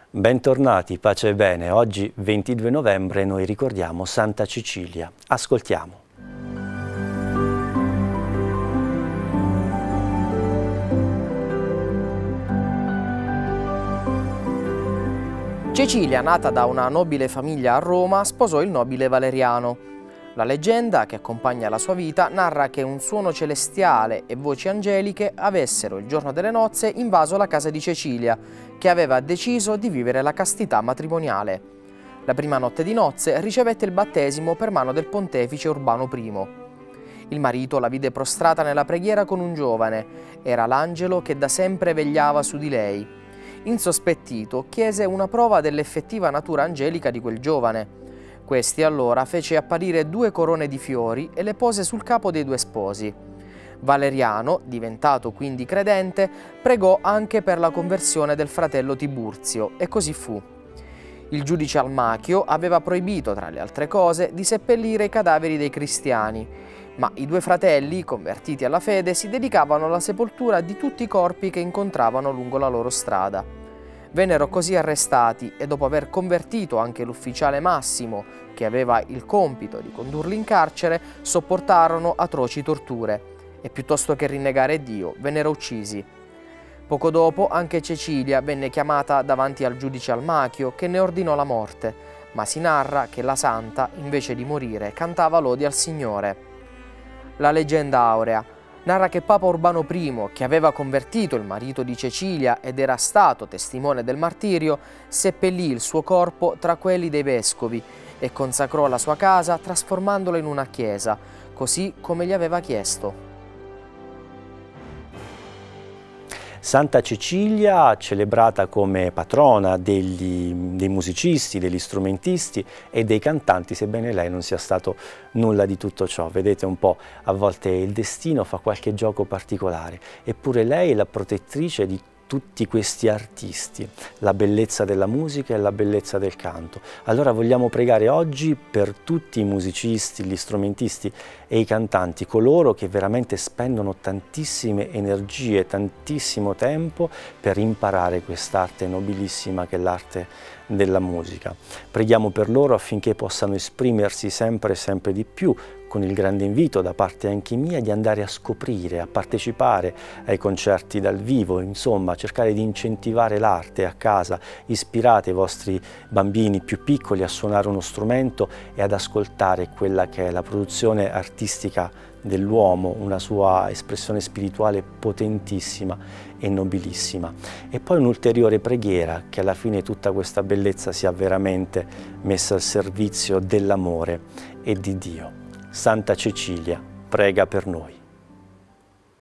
Bentornati, pace e bene. Oggi 22 novembre noi ricordiamo Santa Cecilia. Ascoltiamo. Cecilia, nata da una nobile famiglia a Roma, sposò il nobile Valeriano. La leggenda che accompagna la sua vita narra che un suono celestiale e voci angeliche avessero il giorno delle nozze invaso la casa di Cecilia, che aveva deciso di vivere la castità matrimoniale. La prima notte di nozze ricevette il battesimo per mano del pontefice Urbano I. Il marito la vide prostrata nella preghiera con un giovane. Era l'angelo che da sempre vegliava su di lei. Insospettito, chiese una prova dell'effettiva natura angelica di quel giovane. Questi allora fece apparire 2 corone di fiori e le pose sul capo dei 2 sposi. Valeriano, diventato quindi credente, pregò anche per la conversione del fratello Tiburzio, e così fu. Il giudice Almachio aveva proibito, tra le altre cose, di seppellire i cadaveri dei cristiani, ma i 2 fratelli, convertiti alla fede, si dedicavano alla sepoltura di tutti i corpi che incontravano lungo la loro strada. Vennero così arrestati e dopo aver convertito anche l'ufficiale Massimo, che aveva il compito di condurli in carcere, sopportarono atroci torture e piuttosto che rinnegare Dio vennero uccisi. Poco dopo anche Cecilia venne chiamata davanti al giudice Almachio, che ne ordinò la morte, ma si narra che la santa, invece di morire, cantava lodi al Signore. La leggenda aurea narra che Papa Urbano I, che aveva convertito il marito di Cecilia ed era stato testimone del martirio, seppellì il suo corpo tra quelli dei vescovi e consacrò la sua casa trasformandola in una chiesa, così come gli aveva chiesto. Santa Cecilia, celebrata come patrona dei musicisti, degli strumentisti e dei cantanti, sebbene lei non sia stato nulla di tutto ciò. Vedete un po', a volte il destino fa qualche gioco particolare, eppure lei è la protettrice di tutti questi artisti, la bellezza della musica e la bellezza del canto. Allora vogliamo pregare oggi per tutti i musicisti, gli strumentisti e i cantanti, coloro che veramente spendono tantissime energie, tantissimo tempo per imparare quest'arte nobilissima che è l'arte della musica. Preghiamo per loro affinché possano esprimersi sempre e sempre di più, con il grande invito da parte anche mia di andare a scoprire, a partecipare ai concerti dal vivo, insomma cercare di incentivare l'arte a casa, ispirate i vostri bambini più piccoli a suonare uno strumento e ad ascoltare quella che è la produzione artistica dell'uomo, una sua espressione spirituale potentissima e nobilissima. E poi un'ulteriore preghiera che alla fine tutta questa bellezza sia veramente messa al servizio dell'amore e di Dio. Santa Cecilia, prega per noi.